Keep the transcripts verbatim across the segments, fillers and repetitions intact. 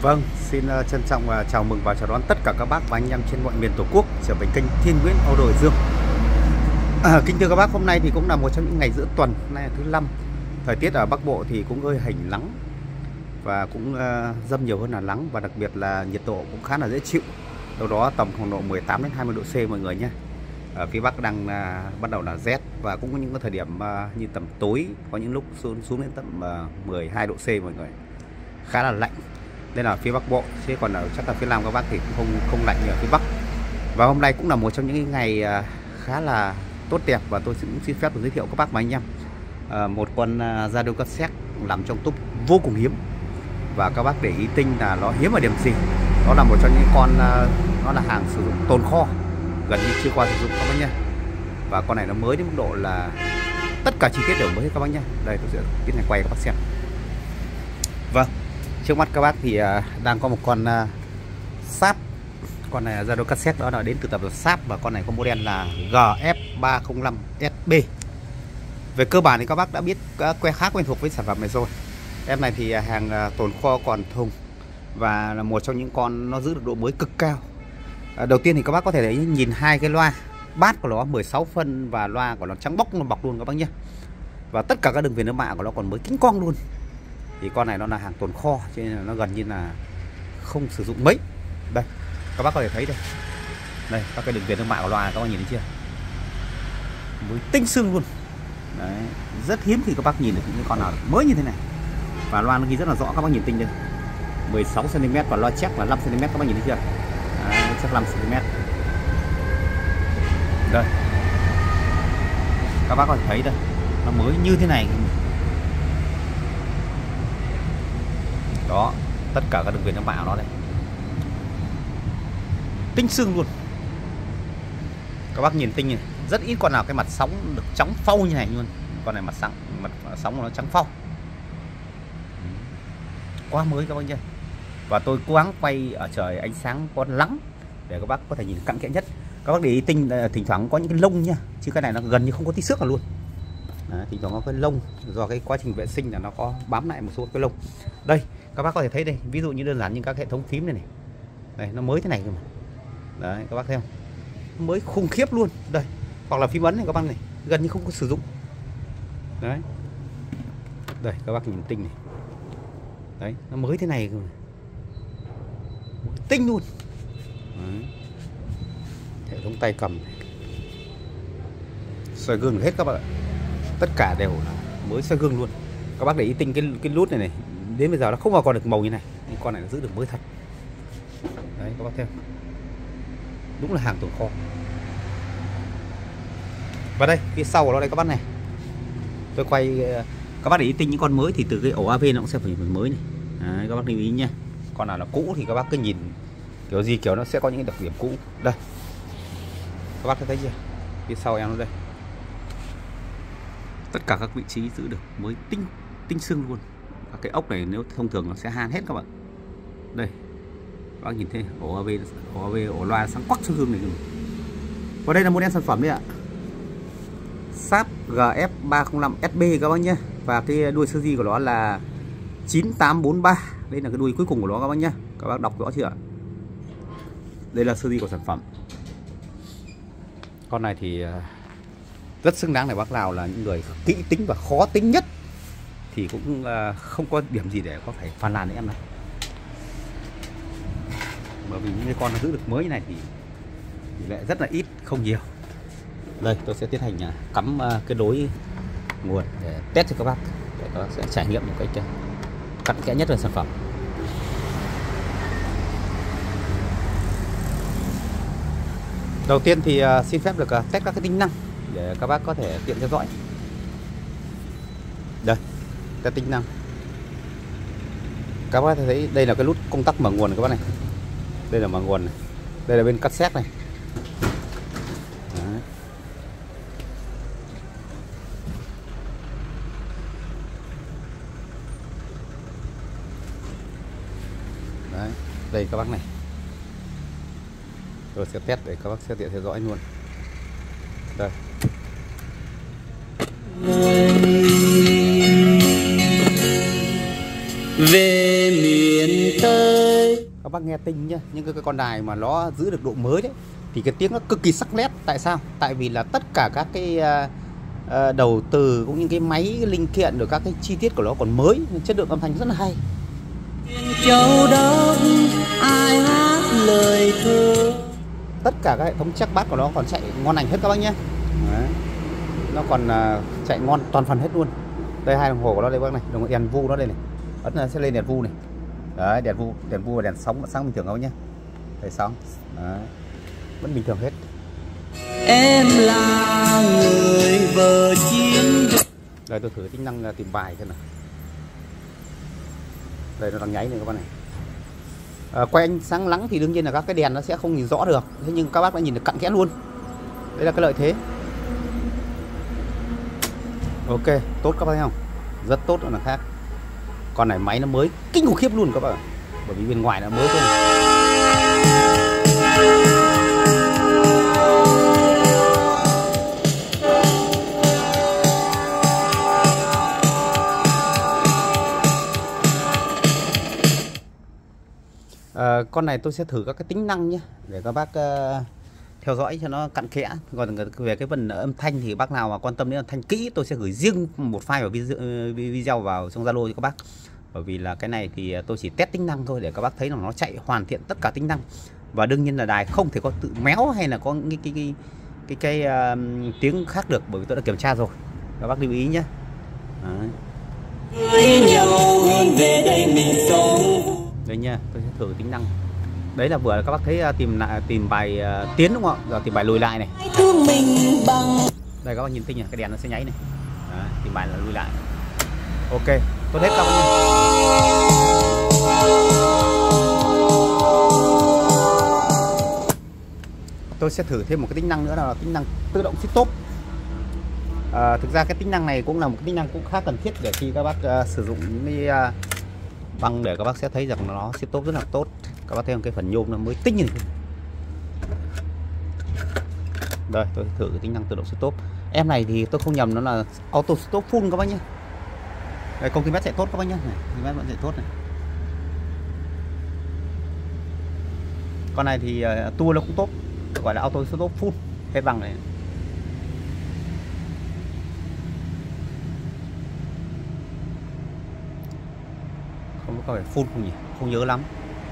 Vâng, xin uh, trân trọng uh, chào mừng và chào đón tất cả các bác và anh em trên mọi miền Tổ quốc trở về kênh Thiên Nguyễn Auto Hải Dương. À, kính thưa các bác, hôm nay thì cũng là một trong những ngày giữa tuần, hôm nay là thứ năm. Thời tiết ở Bắc Bộ thì cũng hơi hành nắng và cũng uh, dâm nhiều hơn là nắng, và đặc biệt là nhiệt độ cũng khá là dễ chịu. Đâu đó tầm khoảng độ mười tám đến hai mươi độ C mọi người nhé. Ở phía Bắc đang uh, bắt đầu là rét, và cũng có những cái thời điểm uh, như tầm tối, có những lúc xuống, xuống đến tầm uh, mười hai độ C mọi người. Khá là lạnh. Đây là phía Bắc Bộ, chứ còn ở chắc là phía Nam các bác thì cũng không không lạnh như ở phía Bắc. Và hôm nay cũng là một trong những ngày khá là tốt đẹp, và tôi cũng xin phép được giới thiệu các bác và anh em à, một con Radio cassette làm trong top vô cùng hiếm. Và các bác để ý tinh là nó hiếm ở điểm gì. Đó là một trong những con, nó là hàng sử dụng tồn kho, gần như chưa qua sử dụng các bác nhé. Và con này nó mới đến mức độ là tất cả chi tiết đều mới các bác nhé. Đây tôi sẽ tiến hành quay các bác xem. Vâng, trước mắt các bác thì uh, đang có một con uh, Sharp. Con này là Radio cassette, đó là đến từ tập đoàn Sharp, và con này có model là G F ba không năm S B. Về cơ bản thì các bác đã biết uh, quen khá quen thuộc với sản phẩm này rồi. Em này thì uh, hàng uh, tồn kho còn thùng, và là một trong những con nó giữ được độ mới cực cao. Uh, đầu tiên thì các bác có thể thấy nhìn hai cái loa bass của nó mười sáu phân, và loa của nó trắng bóc, nó bọc luôn các bác nhé. Và tất cả các đường viền nước mạ của nó còn mới kính cong luôn. Thì con này nó là hàng tồn kho, cho nên là nó gần như là không sử dụng mấy. Đây, các bác có thể thấy đây. Đây, các cái đường viền thương mại của loa các bác nhìn thấy chưa? Mới tinh xương luôn. Đấy, rất hiếm khi các bác nhìn được những con nào mới như thế này. Và loa nó ghi rất là rõ, các bác nhìn tinh đây. mười sáu xăng ti mét và loa check là năm xăng ti mét, các bác nhìn thấy chưa? Đấy, check năm xăng ti mét. Đây. Các bác có thể thấy đây, nó mới như thế này. Đó, tất cả các đường viền trong mạ nó đây tinh xương luôn. Các bác nhìn tinh này, rất ít con nào cái mặt sóng được trắng phau như này luôn. Con này mặt sóng mặt sóng của nó trắng phau, quá mới các bác nhé. Và tôi cố gắng quay ở trời ánh sáng con nắng để các bác có thể nhìn cặn kẽ nhất. Các bác để ý tinh thỉnh thoảng có những cái lông nha, chứ cái này nó gần như không có tí xước nào luôn. Đấy, thỉnh thoảng có cái lông do cái quá trình vệ sinh là nó có bám lại một số cái lông. Đây, các bác có thể thấy đây, ví dụ như đơn giản như các hệ thống phím này này, đây nó mới thế này cơ mà. Đấy, các bác thấy không, mới khủng khiếp luôn. Đây, hoặc là phím ấn này các bác này, gần như không có sử dụng. Đấy, đây các bác nhìn tinh này, đấy nó mới thế này cơ mà. Tinh luôn. Đấy. Hệ thống tay cầm này, soi gương hết các bạn ạ, tất cả đều là mới soi gương luôn. Các bác để ý tinh cái cái nút này này, đến bây giờ nó không bao còn được màu như này, nhưng con này nó giữ được mới thật. Đấy các bác thấy không? Đúng là hàng tồn kho. Và đây phía sau của nó đây các bác này, tôi quay các bác để ý tinh những con mới thì từ cái ổ a vê nó cũng sẽ phải mới này. Đấy, các bác lưu ý nha. Con nào là cũ thì các bác cứ nhìn kiểu gì kiểu nó sẽ có những cái đặc điểm cũ. Đây, các bác thấy chưa, phía sau em nó đây, tất cả các vị trí giữ được mới tinh tinh xương luôn. Các cái ốc này nếu thông thường nó sẽ han hết các bạn. Đây, các bác nhìn thấy ổ a vê, ổ a vê, ổ loa sáng quắc soi gương này. Và đây là model sản phẩm đấy ạ, Sharp G F ba không năm S B các bác nhé. Và cái đuôi series của nó là chín tám bốn ba. Đây là cái đuôi cuối cùng của nó các bác nhé. Các bác đọc rõ chưa ạ? Đây là series của sản phẩm. Con này thì rất xứng đáng để bác nào là những người kỹ tính và khó tính nhất thì cũng không có điểm gì để có phải phàn nàn với em này. Bởi vì những cái con nó giữ được mới như này thì tỷ lệ rất là ít, không nhiều. Đây tôi sẽ tiến hành cắm cái nối nguồn để test cho các bác, để các bác sẽ trải nghiệm một cách cặn kẽ nhất về sản phẩm. Đầu tiên thì xin phép được test các cái tính năng để các bác có thể tiện theo dõi. Đây, test tính năng. Các bác thấy đây là cái nút công tắc mở nguồn này các bác này. Đây là mở nguồn này. Đây là bên cassette này. Đấy. Đấy, đây các bác này. Tôi sẽ test để các bác sẽ tiện theo dõi luôn. Đây. Về miền Tây Các bác nghe tinh nhá, những cái, cái con đài mà nó giữ được độ mới đấy thì cái tiếng nó cực kỳ sắc nét. Tại sao? Tại vì là tất cả các cái uh, uh, đầu từ cũng như cái máy cái linh kiện rồi các cái chi tiết của nó còn mới, chất lượng âm thanh rất là hay. Châu đất ai hát lời thơ. Tất cả các hệ thống chắc bass của nó còn chạy ngon lành hết các bác nhé. Đấy. Nó còn uh, chạy ngon toàn phần hết luôn. Đây hai đồng hồ của nó đây bác này, đồng hồ đèn vu nó đây này, ấn là sẽ lên đèn vu này. Đấy, đèn vu, đèn vu và đèn sóng vẫn sáng bình thường không nhé. Đây sóng, đấy, vẫn bình thường hết. Em là người vợ chiến. Đây tôi thử tính năng tìm bài xem nào. Đây nó đang nháy này các bác này. À, quay ánh sáng nắng thì đương nhiên là các cái đèn nó sẽ không nhìn rõ được, thế nhưng các bác đã nhìn được cặn kẽ luôn. Đây là cái lợi thế. Ok, tốt các bác thấy không? Rất tốt là khác. Con này máy nó mới kinh khủng khiếp luôn các bạn, bởi vì bên ngoài nó mới thôi. À, con này tôi sẽ thử các cái tính năng nhé, để các bác uh, theo dõi cho nó cặn kẽ. Còn về cái phần âm thanh thì bác nào mà quan tâm đến âm thanh kỹ, tôi sẽ gửi riêng một file vào video, video vào trong Zalo cho các bác. Bởi vì là cái này thì tôi chỉ test tính năng thôi, để các bác thấy là nó chạy hoàn thiện tất cả tính năng. Và đương nhiên là đài không thể có tự méo hay là có cái cái cái cái, cái, cái uh, tiếng khác được, bởi vì tôi đã kiểm tra rồi. Các bác lưu ý nhé. Đây nha, tôi sẽ thử tính năng. Đấy là vừa các bác thấy tìm tìm bài uh, tiến đúng không ạ? Giờ tìm bài lùi lại này. Đây các bác nhìn tinh này, cái đèn nó sẽ nháy này. Đấy, tìm bài là lùi lại. Ok, tốt hết các bác nhé. Tôi sẽ thử thêm một cái tính năng nữa là tính năng tự động stop. À, thực ra cái tính năng này cũng là một cái tính năng cũng khá cần thiết để khi các bác uh, sử dụng những cái uh, băng, để các bác sẽ thấy rằng nó stop rất là tốt. Các bác thấy cái phần nhôm nó mới tinh như thế. Đây tôi thử cái tính năng tự động stop. Em này thì tôi không nhầm nó là auto stop full các bác nhé. Đây công ty mét chạy tốt các bác nhé, này công ty mét vẫn chạy tốt này. Con này thì uh, tua nó cũng tốt, gọi là auto stop full hết bằng này. Không có phải full không nhỉ, không nhớ lắm,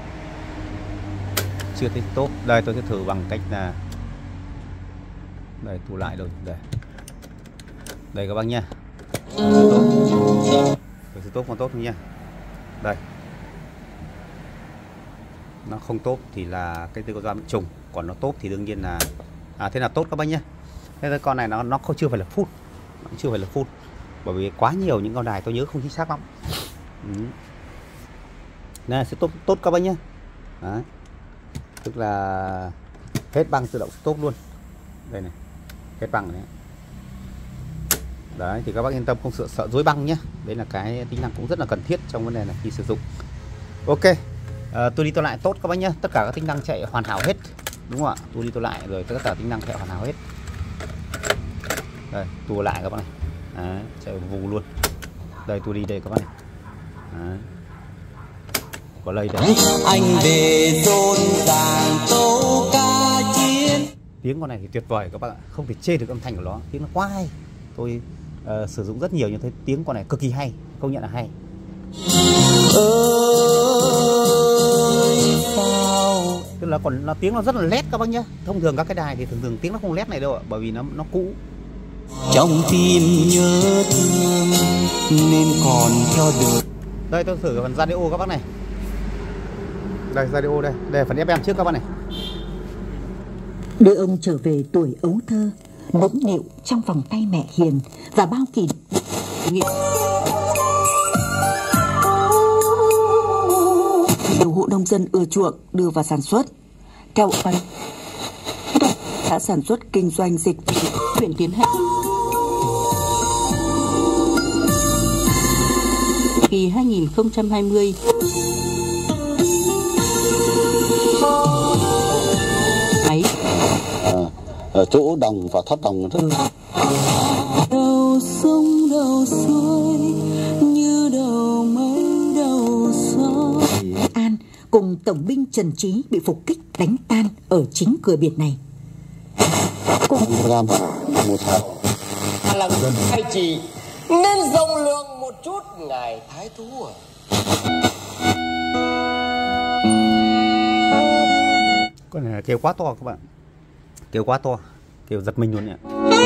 chưa thấy tốt. Đây tôi sẽ thử bằng cách là đây thu lại rồi. Đây đây các bác nha, tôi sẽ tốt còn tốt không nha. Đây nó không tốt thì là cái tiêu doa bị trùng, còn nó tốt thì đương nhiên là à, thế là tốt các bác nhé. Thế là con này nó nó không chưa phải là full, nó chưa phải là full, bởi vì quá nhiều những con đài tôi nhớ không chính xác lắm. Ừ. Này sẽ tốt tốt các bác nhé. Đấy. Tức là hết băng tự động stop luôn. Đây này, hết băng này. Đấy thì các bác yên tâm, không sợ sợ rối băng nhé. Đấy là cái tính năng cũng rất là cần thiết trong vấn đề này khi sử dụng. Ok, à, tôi đi tôi lại tốt các bác nhé. Tất cả các tính năng chạy hoàn hảo hết, đúng không ạ? Tôi đi tôi lại rồi tất cả tính năng chạy hoàn hảo hết. Đây tua lại các bác này. Đấy, chạy vù luôn. Đây tôi đi đây các bác này. Đấy. Có lây đây. Anh về rộn ràng tấu ca chiến. Tiếng con này thì tuyệt vời các bạn ạ, không thể chê được âm thanh của nó, tiếng nó quá hay. Tôi uh, sử dụng rất nhiều nhưng thấy tiếng con này cực kỳ hay, công nhận là hay. Ơi sao. Tức là còn nó tiếng nó rất là lét các bác nhé. Thông thường các cái đài thì thường thường tiếng nó không lét này đâu ạ, bởi vì nó nó cũ. Trong tim nhớ thương nên còn theo được. Đây tôi thử phần radio các bác này. Đây radio đây, đây là phần ép em trước các bác này. Đưa ông trở về tuổi ấu thơ, nũng nịu trong vòng tay mẹ hiền và bao kỷ niệm. Nhiều hộ nông dân ưa chuộng đưa vào sản xuất. Theo anh, đã sản xuất kinh doanh dịch vụ huyện tiến hành. Kỳ hai nghìn không trăm hai mươi. Ấy. À, chỗ đồng và thoát đồng rất là. Đầu sông đầu suối như đầu mấy đầu sông. An cùng tổng binh Trần Trí bị phục kích đánh tan ở chính cửa biển này. Cùng Ram một là dân hay chỉ nên rộng lượng một chút ngài thái thú à. Con này kêu quá to các bạn, kêu quá to, kêu giật mình luôn nhỉ.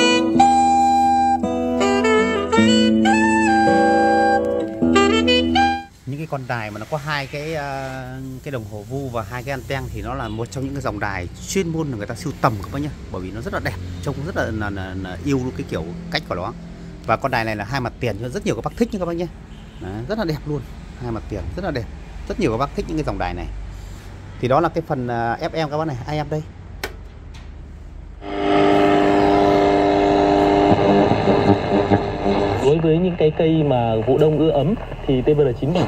Những cái con đài mà nó có hai cái uh, cái đồng hồ vu và hai cái anten thì nó là một trong những cái dòng đài chuyên môn là người ta sưu tầm các bác nhá, bởi vì nó rất là đẹp, trông rất là, là, là, là yêu cái kiểu cách của nó. Và con đài này là hai mặt tiền cho rất nhiều các bác thích nha các bác nhé. Đấy, rất là đẹp luôn, hai mặt tiền rất là đẹp, rất nhiều các bác thích những cái dòng đài này. Thì đó là cái phần uh, ép em các bác này, ai em đây. Đối với những cái cây mà vụ đông ưa ấm thì tê vê lờ chín bảy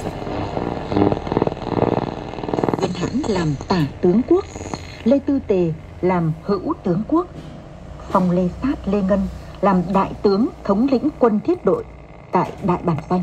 Viên Hãn làm tả tướng quốc, Lê Tư Tề làm hữu tướng quốc, Phong Lê Sát Lê Ngân làm đại tướng thống lĩnh quân thiết đội tại Đại Bản Doanh.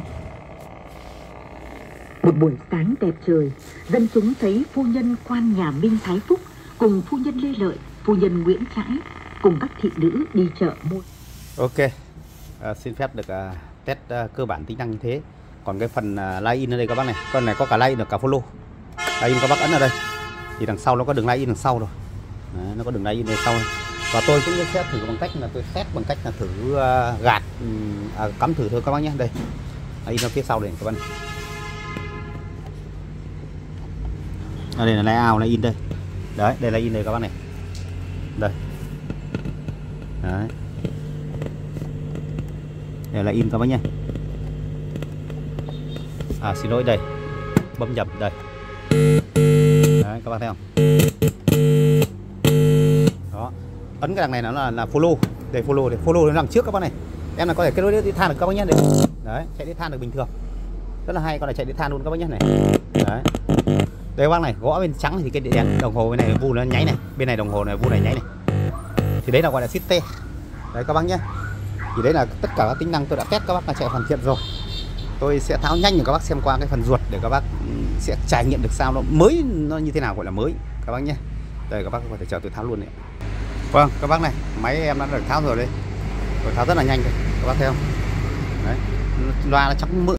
Một buổi sáng đẹp trời, dân chúng thấy phu nhân quan nhà Minh Thái Phúc cùng phu nhân Lê Lợi, phu nhân Nguyễn Trãi cùng các thị nữ đi chợ mua. Ok, à, xin phép được uh, test uh, cơ bản tính năng như thế. Còn cái phần uh, line in ở đây các bác này, con này có cả line được cả follow. Line in các bác ấn ở đây, thì đằng sau nó có đường line in đằng sau rồi. Đấy, nó có đường line in đằng sau. Và tôi cũng sẽ thử bằng cách là tôi test bằng cách là thử uh, gạt, uh, cắm thử thôi các bác nhé. Đây, line in ở phía sau đây các bác này. Ở đây là line out, line in đây. Đấy, đây là in đây các bác này. Đây. Đấy. Đây là in các bác nhé. À xin lỗi đây, bấm nhầm đây. Đấy các bác thấy không? Đó, ấn cái đằng này nó là là follow, để follow, để follow nó đằng trước các bác này. Em là có thể kết nối đi than được các bác nhé. Đấy, chạy đi than được bình thường, rất là hay. Con này chạy đi than luôn các bác nhé này. Đấy, đây các bác này, gõ bên trắng thì cái đèn đồng hồ bên này vu nó nháy này, bên này đồng hồ này vu này nháy này. Thì đấy là gọi là system. Đấy các bác nhé. Thì đấy là tất cả các tính năng tôi đã test các bác là chạy hoàn thiện rồi. Tôi sẽ tháo nhanh để các bác xem qua cái phần ruột để các bác sẽ trải nghiệm được sao nó mới, nó như thế nào gọi là mới các bác nhé. Đây các bác có thể chờ tôi tháo luôn đấy. Vâng các bác này, máy em đã được tháo rồi đây. Tôi tháo rất là nhanh đây, các bác thấy không? Đấy, loa nó chắc mỡ